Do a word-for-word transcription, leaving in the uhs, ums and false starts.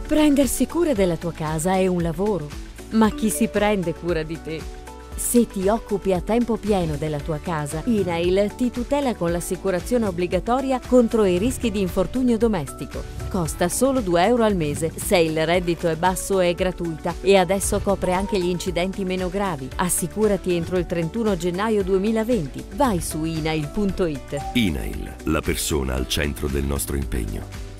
Prendersi cura della tua casa è un lavoro, ma chi si prende cura di te? Se ti occupi a tempo pieno della tua casa, INAIL ti tutela con l'assicurazione obbligatoria contro i rischi di infortunio domestico. Costa solo due euro al mese, se il reddito è basso è gratuita e adesso copre anche gli incidenti meno gravi. Assicurati entro il trentuno gennaio duemilaventi. Vai su inail punto it. INAIL, la persona al centro del nostro impegno.